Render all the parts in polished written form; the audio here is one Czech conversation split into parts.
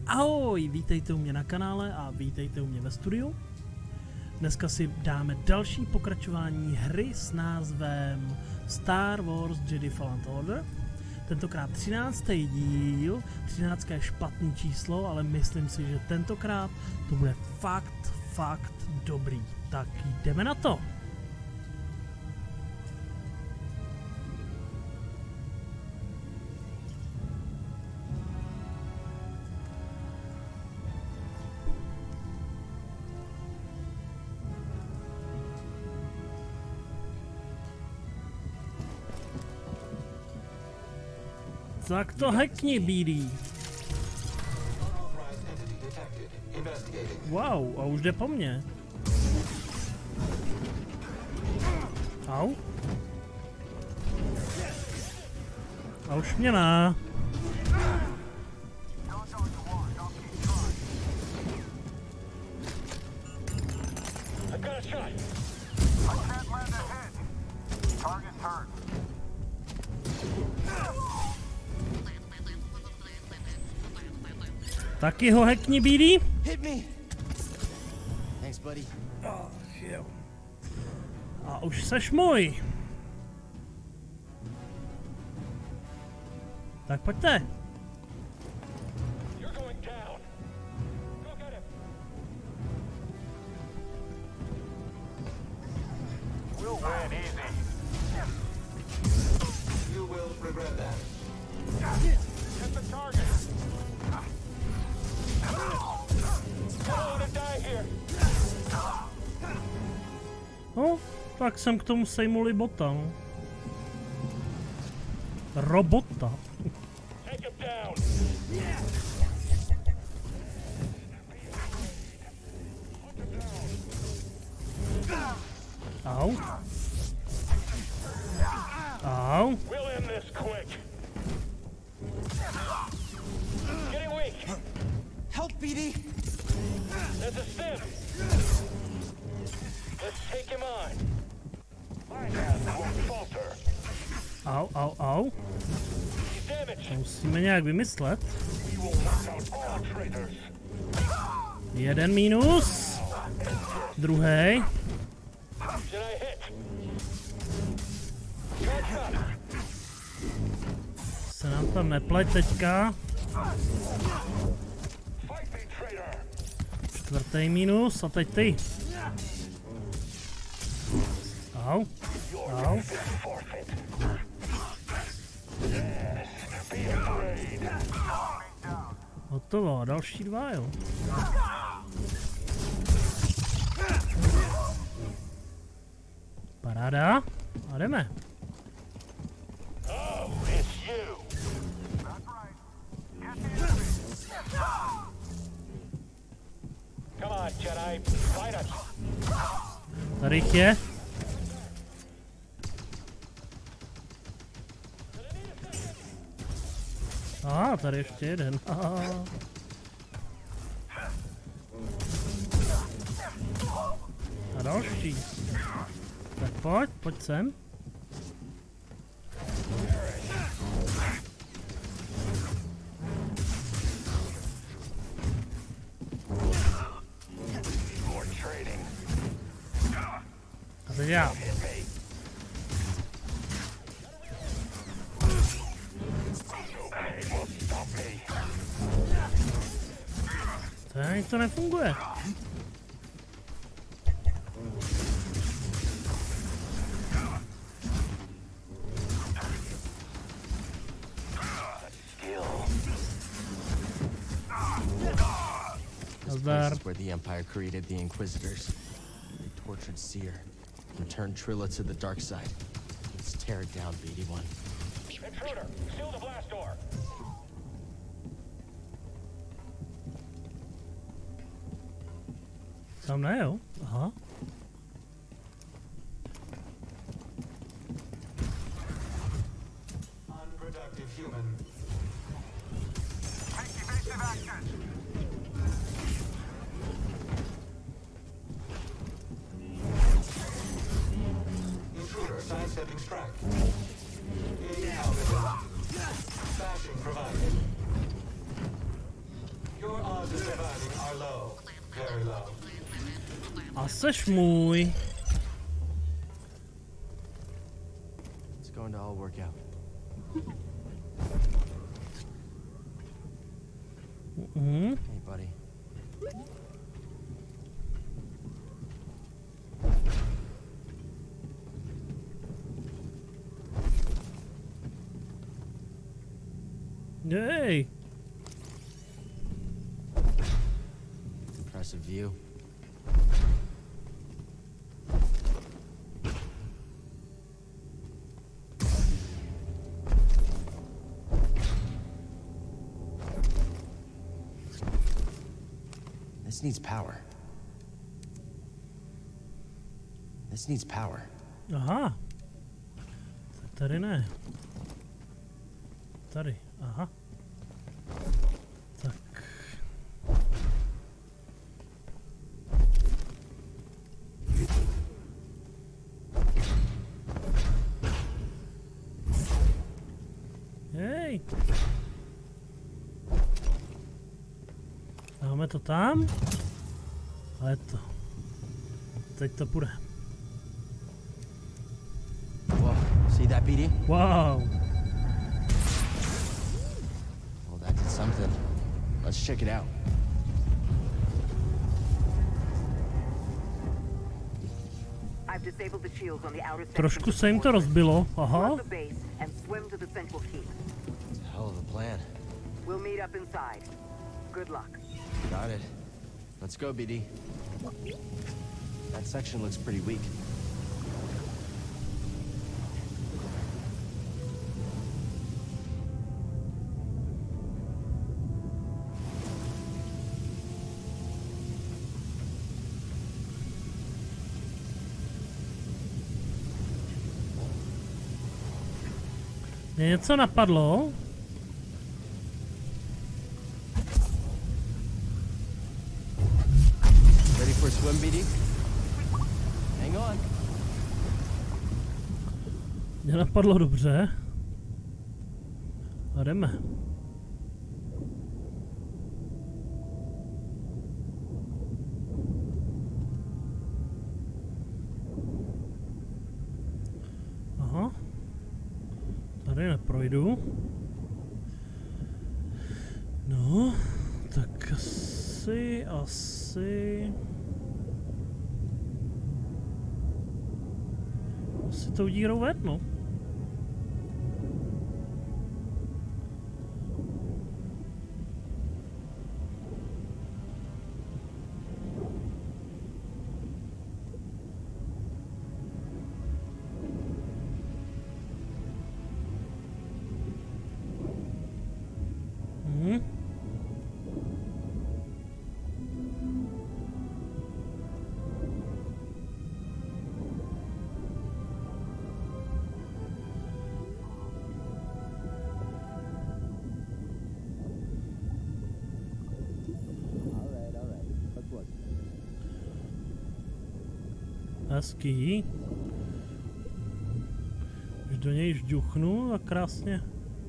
Ahoj, vítejte u mě na kanále a vítejte u mě ve studiu. Dneska si dáme další pokračování hry s názvem Star Wars Jedi Fallen Order. Tentokrát 13. díl, 13 je špatný číslo, ale myslím si, že tentokrát to bude fakt dobrý. Tak jdeme na to! Tak to hackni, BD. Wow, a už jde po mně. Au. A už mě ná. Taky ho hackni, BD? Ach jo. A už seš můj. Tak pojďte. No, tak jsem k tomu sejmul i bota, no. Robota. Au. Au. Help, BD! There's a stim! Let's take him on! My hand won't falter! Au, au, au. Musíme nějak vymyslet. Jeden mínus. Druhý. Se nám tam nepleť teďka. Čtvrtý mínus a teď ty. Au. Au. Hotovo, další dva, jo. Paráda. A jdeme. Tady jich je. A tady ještě jeden. A další. Tak pojď sem. A teď já. Tady to nefunguje. This is where the Empire created the Inquisitors. They tortured Seer, returned Trilla to the dark side. Let's tear it down, BD-1. Intruder, seal the blast door. Tam ne, jo? Aha. Unproductive human. Take evasive action. Intruder sidestepping strike. Bashing provided. Your odds of surviving are low. Very low. A seš můj. It's going to all work out. Hey, buddy. Jej. Impressive view. This needs power. This needs power. Aha. Tady ne. Tady, aha. Tak. Hej. Dáme to tam. A je to. Teď to půjde. Whoa, see that, BD? Wow. Well, that did something. Let's check it out. I've disabled the shields on the outer section. Trošku se jim to rozbilo, aha. Flood the base and swim to the central keep. It's a hell of a plan. We'll meet up inside. Good luck. Got it. Let's go, BD. That section looks pretty weak. Mě něco napadlo. Ready for a swim, BD? Hang on. Mě napadlo dobře. A jdeme. Aha. Tady neprojdu. No, tak asi... Asi tou dírou ven, no. Hezký. Když do něj žduchnu a krásně.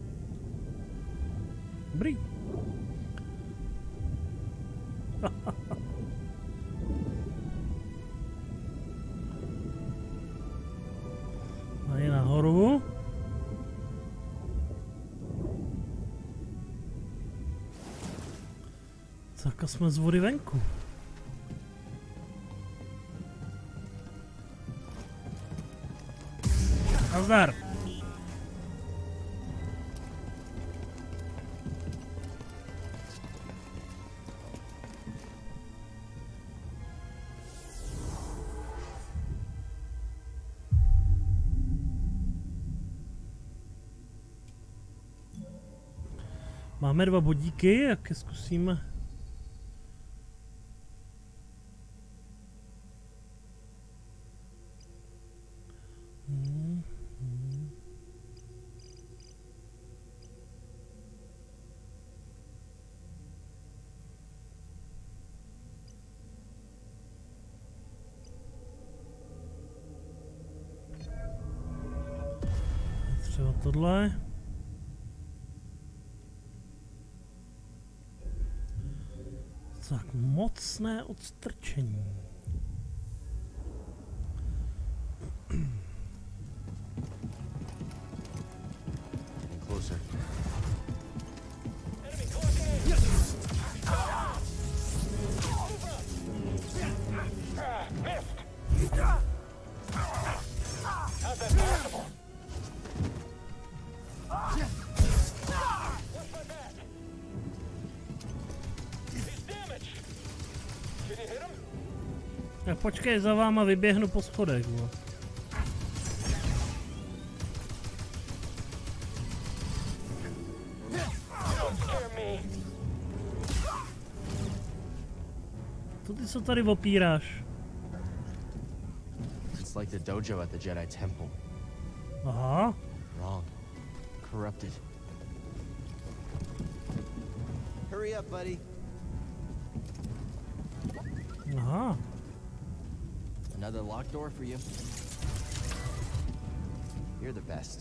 Dobrý. A je nahoru. Tak a jsme z vody venku. Nazdar. Máme 2 bodíky, jak je zkusíme. Třeba tohle. Tak mocné odstrčení. Getting closer. How's that possible? What's my back? He's damaged. Did you hit him? Tak počkej, za váma vyběhnu po schodech. Bo. Don't scare me. Co ty se tady opíráš? It's like the dojo at the Jedi Temple. Aha, Wrong. Corrupted. Hurry up, buddy. aha. Another locked door for you. You're the best.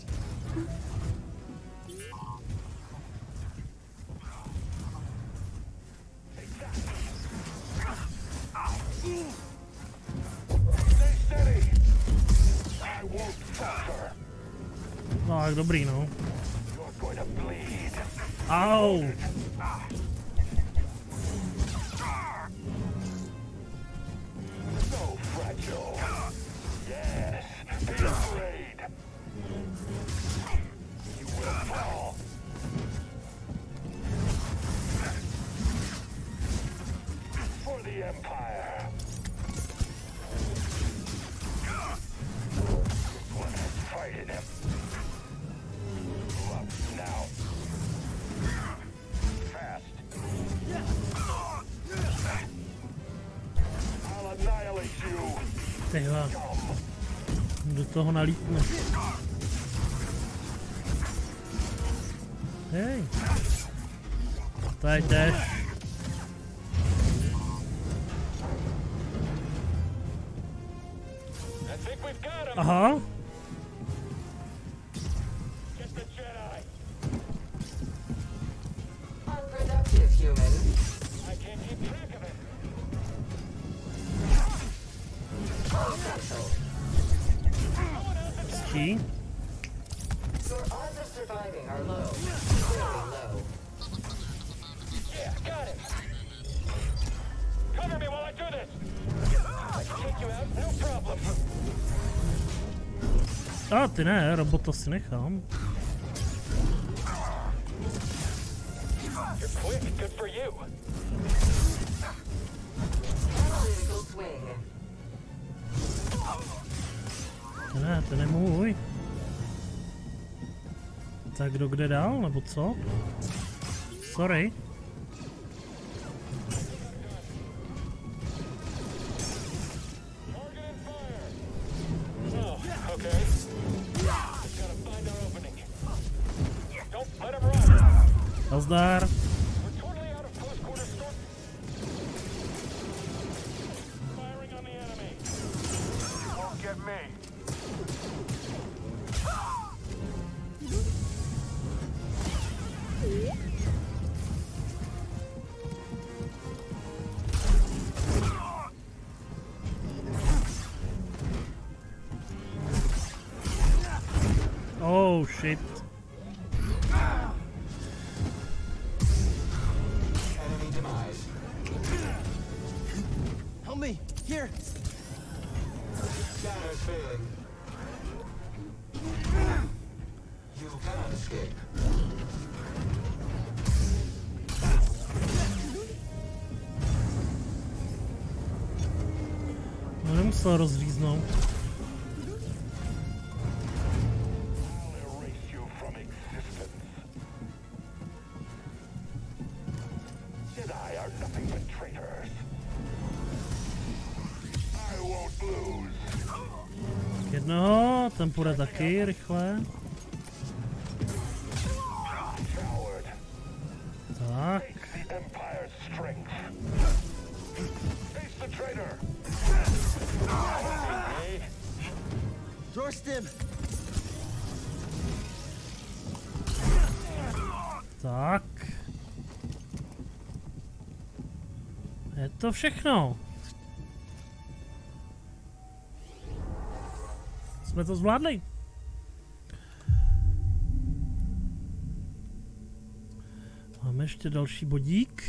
Stay steady. I won't falter. No, tak dobrý, no. You're going to bleed. Au! So fragile. Yes. Be afraid. You will fall. For the Empire. One has fighted him. Up now. Fast. I'll annihilate you. Tyhle. Do toho nalítnu. Hej. Tady jdeš. I think we've got him. Aha. Get the Jedi. Unproductive, human. I can't keep track of it. Ský. Your odds of surviving are low. Very low. Yeah, got him. Cover me while I do this. I can take you out, no problem. A ty ne, robota si nechám. You're quick, good for you. Analytical swing. Ty ne, ten je můj. Tak kdo kde dál, nebo co? Sorry. Target and fire. Oh, okay. Just gotta find our opening. Don't let him run. Nazdar. We're totally out of close quarter storm. Firing on the enemy. Won't get me. Oh shit. Enemy demise. Help me! Here! Scanners failing. You cannot escape. No nemusel rozříznout. I'll erase you from existence. Jedi are nothing but traitors. I won't lose. Jednoho, ten půjde taky rychle. Coward. Tak. The Empire's strength. Face the traitor. Hey, Dorstim! Tak. Je to všechno. Jsme to zvládli. Máme ještě další bodík.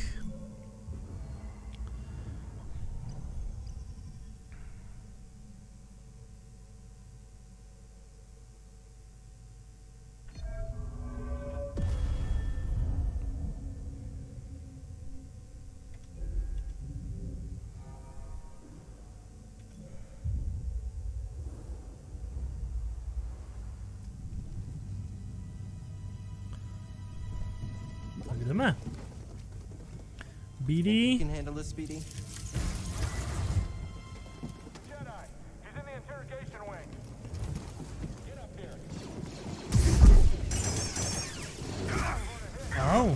Tak jdeme. You BD. can handle this, Speedy? Jedi, he's in the interrogation wing. Get up here. Au.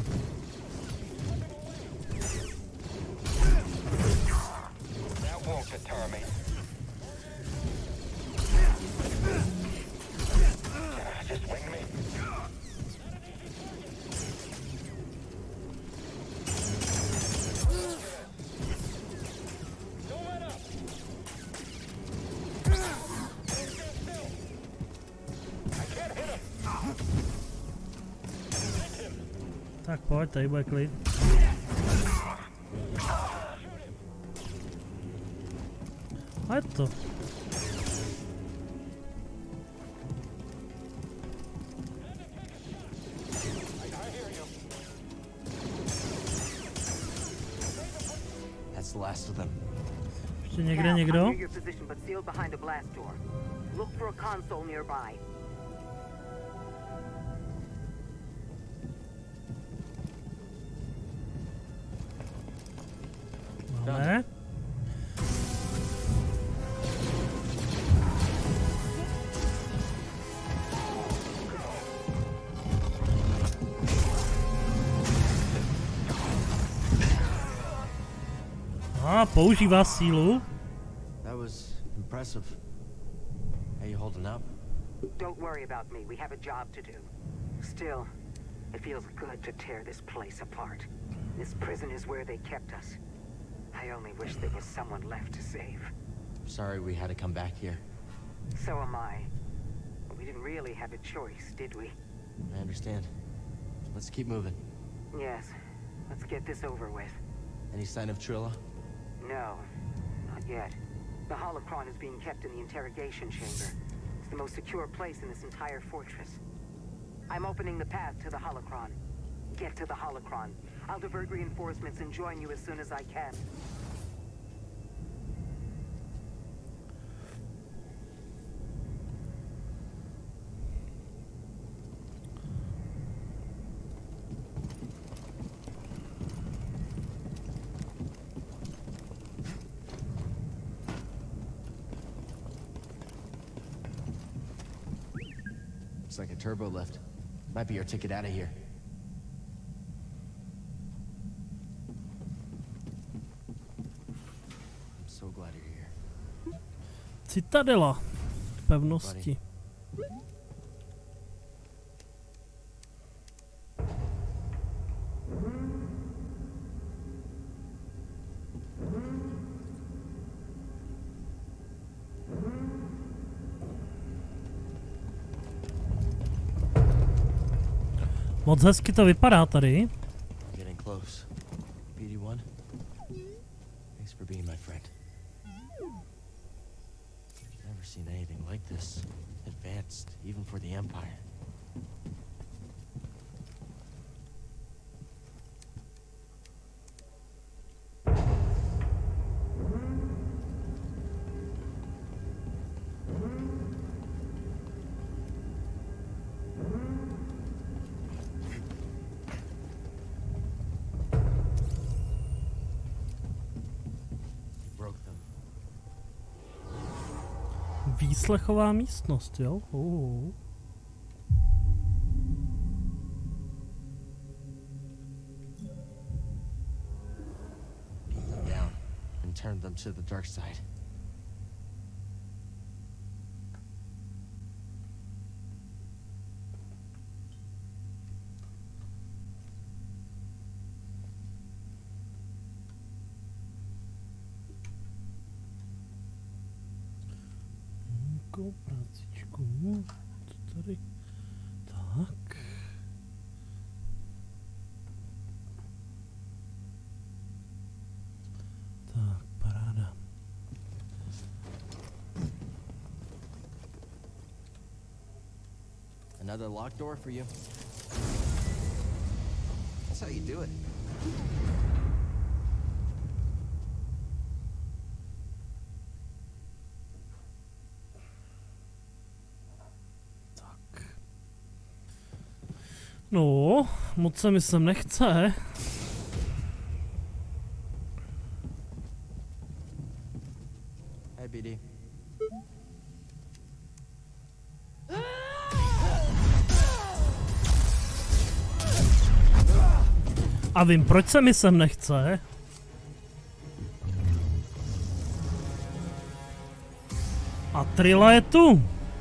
That won't deter me. Just wing me. Don't let up. Stand still. I can't hit him. Hit him. Tak pojď, tady bude klid. A je to. I hear you. That's the last of them. Ještě někde Now, někdo? I'm near your position, but sealed behind a blast door. Look for a console nearby. Máme. A používá sílu. That was impressive. How you holding up? Don't worry about me. We have a job to do. Still, it feels good to tear this place apart. This prison is where they kept us. I only wish there was someone left to save. Sorry we had to come back here. So am I. But we didn't really have a choice, did we? I understand. Let's keep moving. Yes. Let's get this over with. Any sign of Trilla? No, not yet. The holocron is being kept in the interrogation chamber. It's the most secure place in this entire fortress. I'm opening the path to the holocron. Get to the holocron. I'll divert reinforcements and join you as soon as I can. Looks like a turbo lift. Might be our ticket out of here. I'm so glad you're here. Citadela. Pevnosti. Moc hezky to vypadá tady. Getting close. BD1, thanks for being my friend. Never seen anything like this. Advanced, even for the Empire. Broke them. Výslechová místnost, jo? Beat them down and turned them to the dark side. prácičku. Co tady? Tak. Tak, paráda. Another locked door for you. That's how you do it. Tak. No, moc se mi sem nechce. Hey, BD. A vím, proč se mi sem nechce. A Trilla je tu.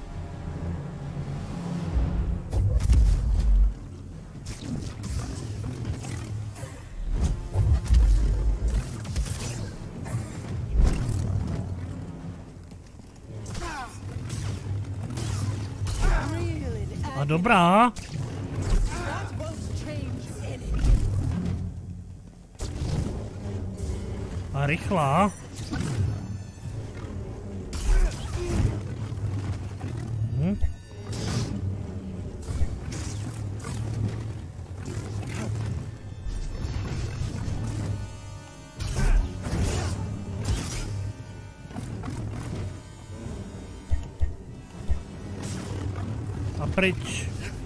A dobrá. A rychlá. A pryč.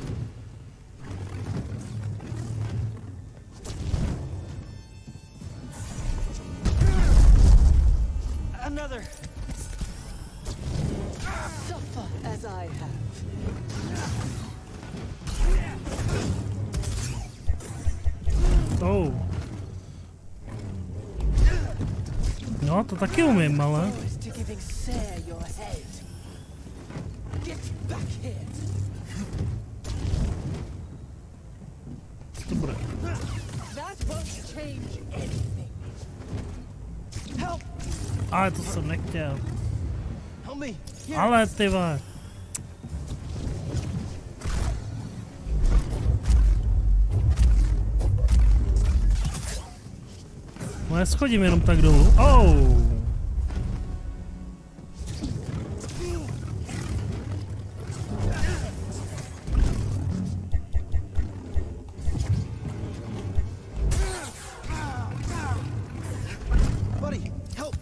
Another. Suffer as I have. Oh. No, to taky umím, ale. To giving Sarah your head. Get back here. To bude. That won't change anything. Help! Ale to jsem nechtěl. Help me. Ale ty vole. No já schodím jenom tak dolů. Oh. Buddy, help.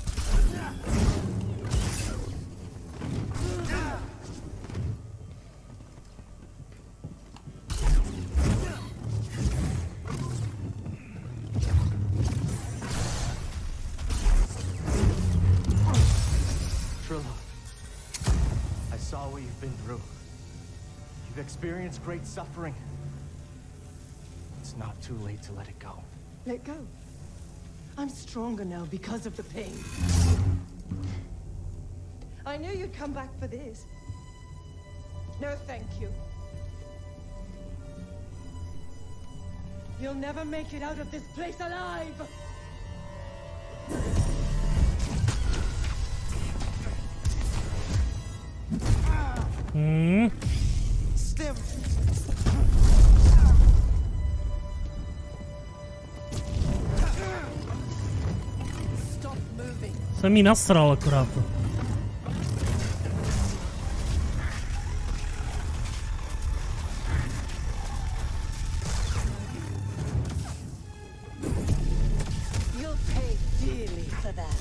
Trilla, I saw what you've been through. You've experienced great suffering. It's not too late to let it go. Let go. I'm stronger now because of the pain. I knew you'd come back for this. No, thank you. You'll never make it out of this place alive! Stim. Stop moving. Jsem jí nasral akorát. You'll pay dearly for that.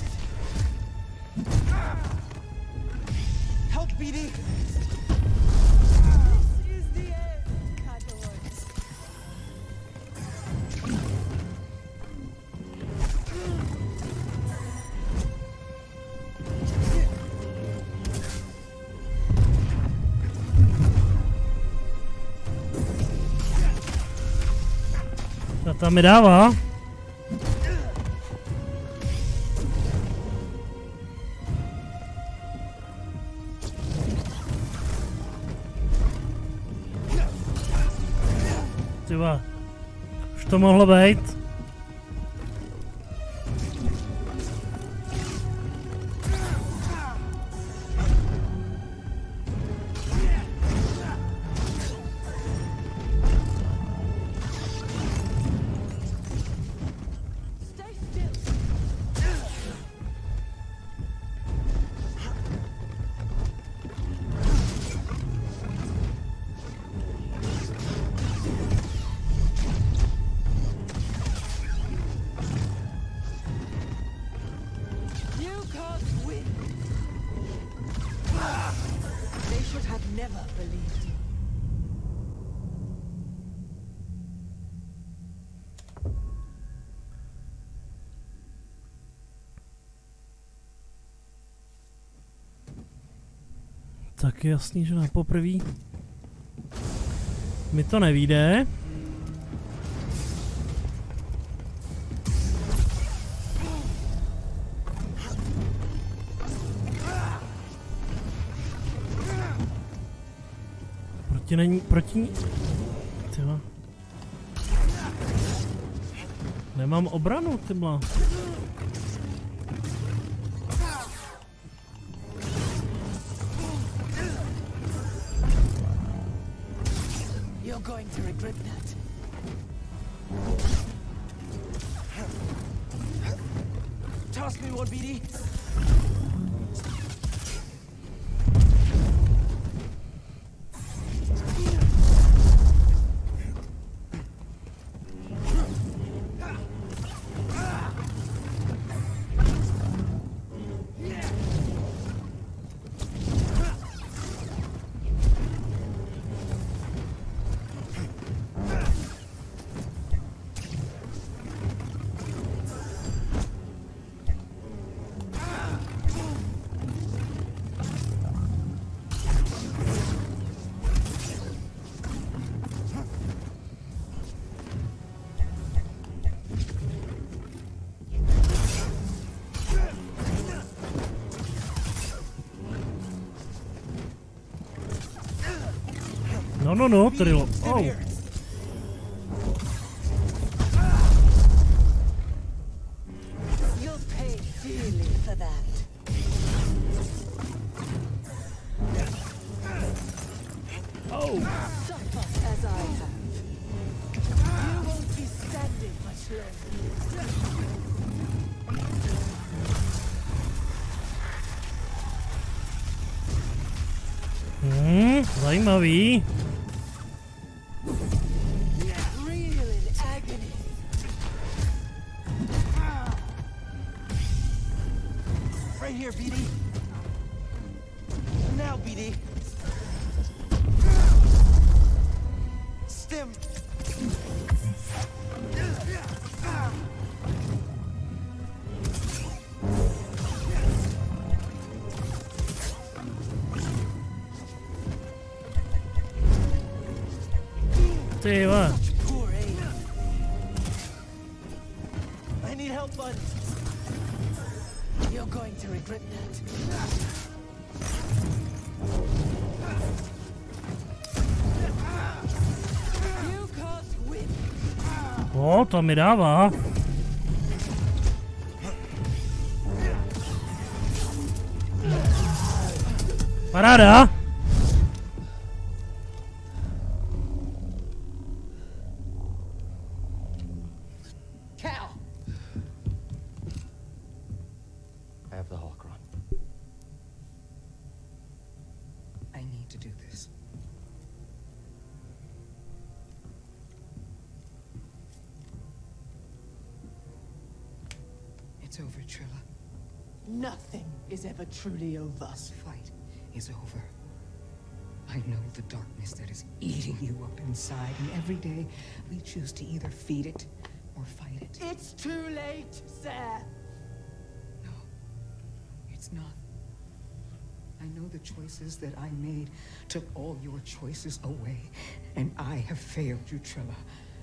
Help, BD. This is the end, Cador. A tam mi dává. Tyva, už to mohlo být. Tak je jasný, že na poprví mi to nevyjde. Proti... Tyva. Nemám obranu, tyba. You're going to regret that. Toss me one, BD. No, Trilo. Oh. You'll pay dearly for that. Oh. Suffer as I have. You won't be standing much longer. Zajímavý. Real in agony. Right here, BD. Now, BD. Stim. Tyva. Poor aim. I need help, bud. You're going to regret that. You can't win. O, to mi dává. Paráda. Cal. I have the holocron. I need to do this. It's over, Trilla. Nothing is ever truly over. This fight is over. I know the darkness that is eating you up inside, and every day we choose to either feed it or fight it. It's too late, sir. No, it's not. I know the choices that I made took all your choices away, and I have failed you, Trilla.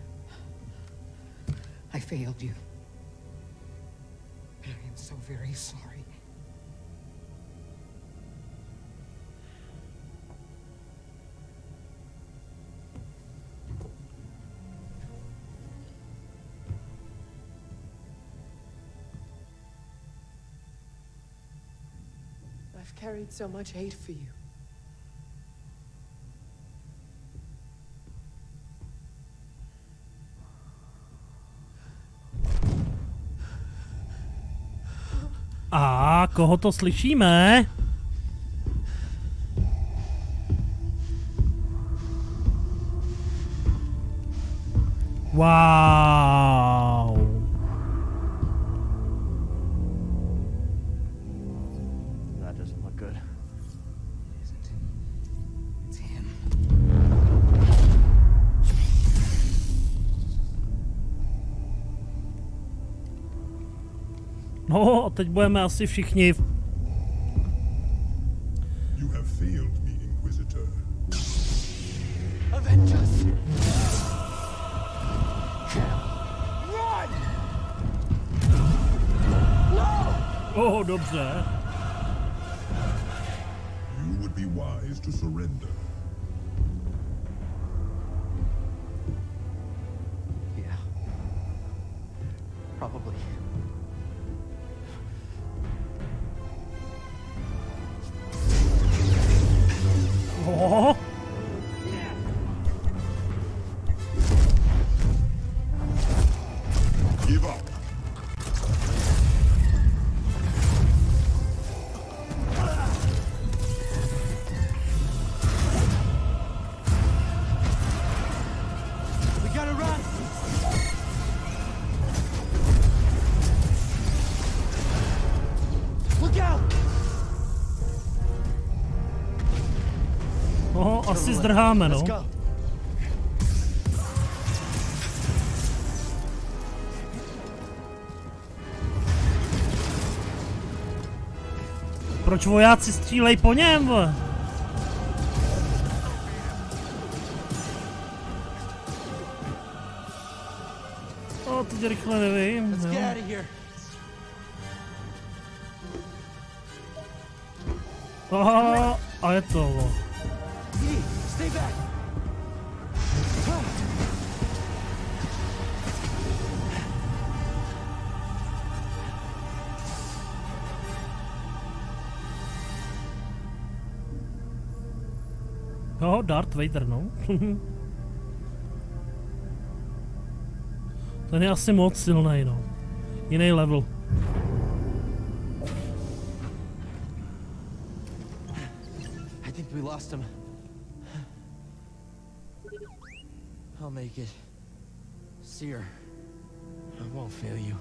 I failed you. And I am so very sorry. I've carried so much hate for you. A koho to slyšíme? Wow. That doesn't look good. It isn't. It's him. No, a teď budeme asi všichni. You have failed me. Oh, dobře. You would be wise to surrender. Yeah. Probably. Oh. Give up. We gotta run! Look out! Oh, asi zdrháme, no. Let's go. Proč vojáci střílej po něm, vole? O, teď rychle nevím. Let's Jo. get out of here. Aha, a je to, vole. Lee, stay back. Jo, Darth Vader, no. Ten je asi moc silnej, no. Jiný level. I think we lost him. I'll make it. Seer, I won't fail you.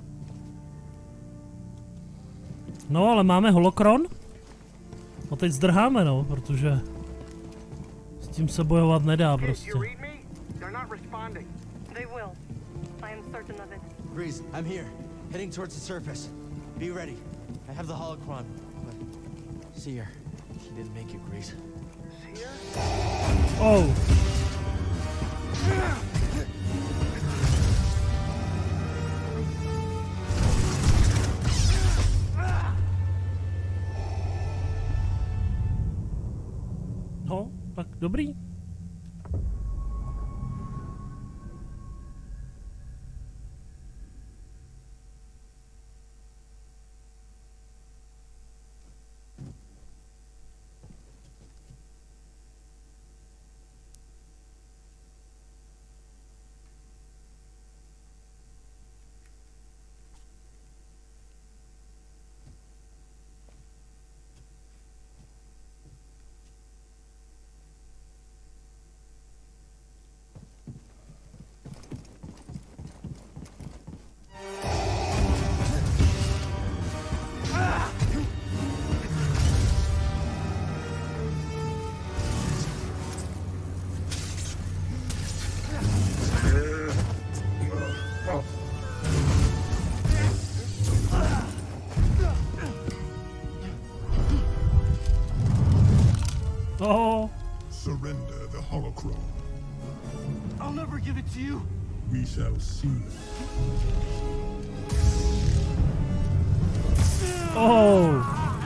No, ale máme holokron. No teď zdrháme, no, protože s tím se bojovat nedá prostě. You read me? They're not responding. They will. I am certain of it. Grease, I'm here. Heading towards the surface. Be ready. I have the holocron, but Seer, he didn't make it, Grease. Seer? Oh. No, tak dobrý. Oh. Surrender the holocron. I'll never give it to you. We shall see. Oh.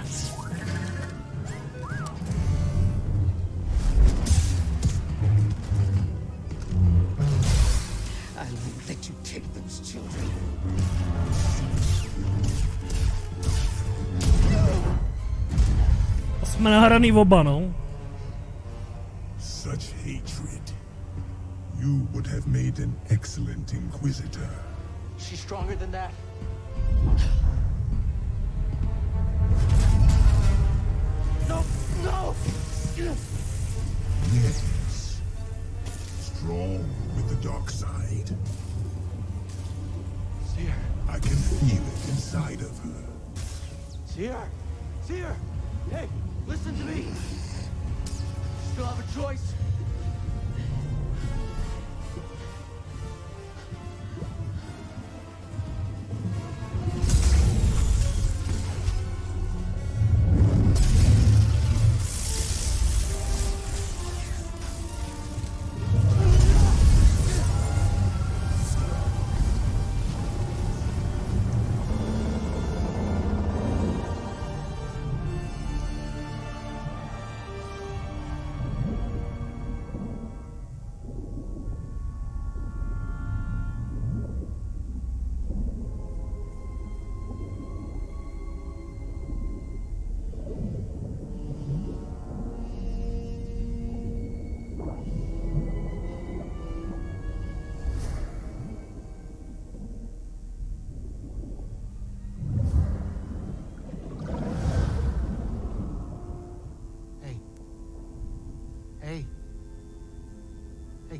I won't let you take those children. Jsme nahraný oba, no. Such hatred. You would have made an excellent inquisitor. She's stronger than that. No, no! Yes. Strong with the dark side. Seer, I can feel it inside of her. Seer, Seer! Hey, listen to me! Still have a choice.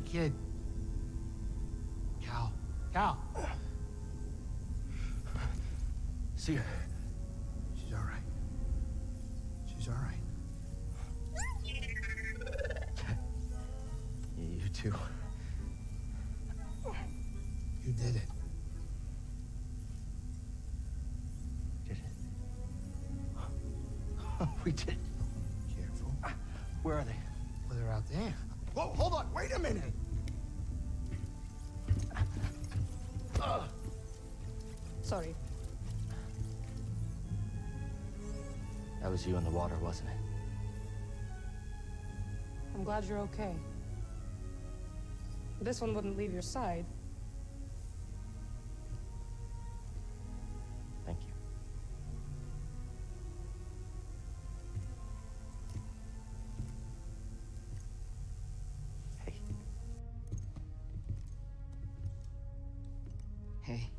kid. Cal. See her. She's all right. She's all right. You too. You did it. Did it? We did. Careful. Where are they? Well, they're out there. Whoa, hold on. Wait a minute. Sorry. That was you in the water, wasn't it? I'm glad you're okay. This one wouldn't leave your side. Thank you. Hey. Hey.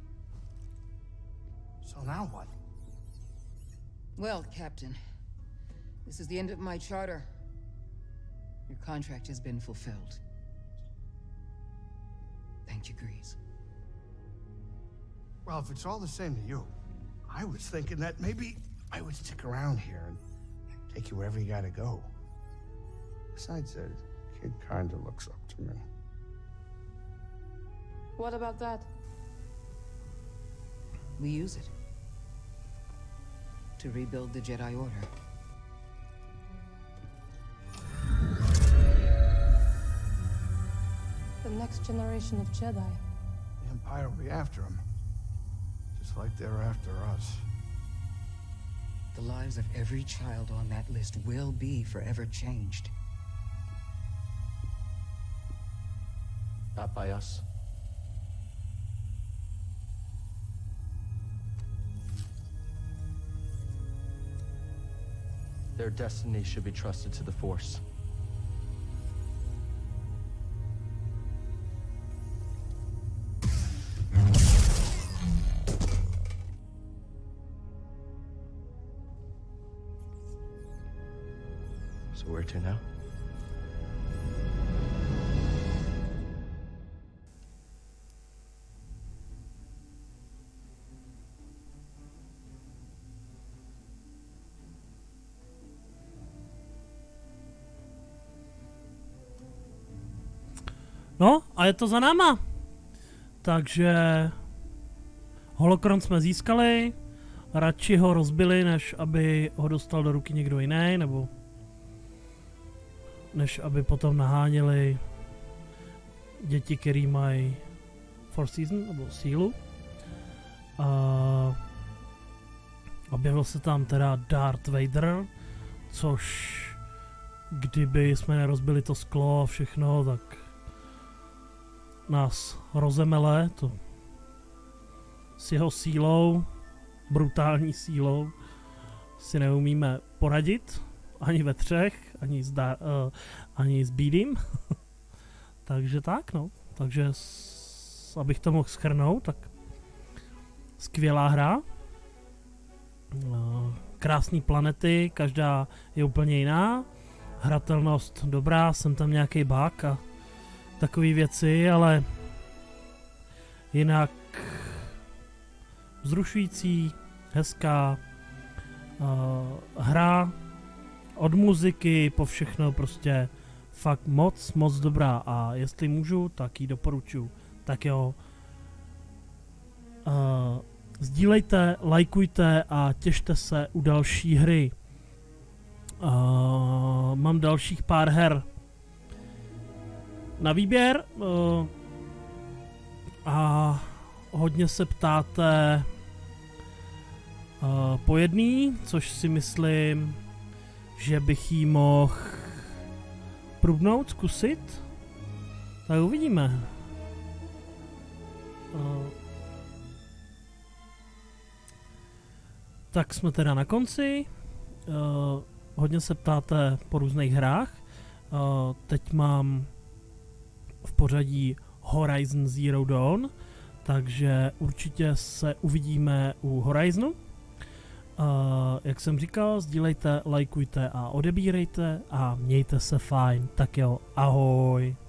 So now what? Well, Captain, this is the end of my charter. Your contract has been fulfilled. Thank you, Grease. Well, if it's all the same to you, I was thinking that maybe I would stick around here and take you wherever you gotta go. Besides, the kid kinda looks up to me. What about that? We use it to rebuild the Jedi Order. The next generation of Jedi. The Empire will be after him. Just like they're after us. The lives of every child on that list will be forever changed. Not by us. Their destiny should be trusted to the Force. So where to now? No, a je to za náma. Takže holokron jsme získali, radši ho rozbili, než aby ho dostal do ruky někdo jiný, nebo než aby potom naháněli děti, který mají Force Season, nebo sílu. Objevil se tam teda Darth Vader, což kdyby jsme nerozbili to sklo a všechno, tak nás rozemele, to s jeho sílou, brutální sílou, si neumíme poradit, ani ve třech, ani s Bídým. Takže tak, no. Takže, abych to mohl shrnout, tak skvělá hra. Krásný planety, každá je úplně jiná. Hratelnost dobrá, jsem tam nějaký bug a takové věci, ale jinak vzrušující, hezká hra, od muziky po všechno prostě fakt moc dobrá a jestli můžu, tak ji doporučuji. Tak jo, sdílejte, lajkujte a těšte se u další hry. Mám dalších pár her na výběr a hodně se ptáte po jedný, což si myslím, že bych jí mohl průbnout, zkusit. Tak uvidíme. Tak jsme teda na konci. Hodně se ptáte po různých hrách. Teď mám v pořadí Horizon Zero Dawn, takže určitě se uvidíme u Horizonu. Jak jsem říkal, sdílejte, lajkujte a odebírejte a mějte se fajn. Tak jo, ahoj.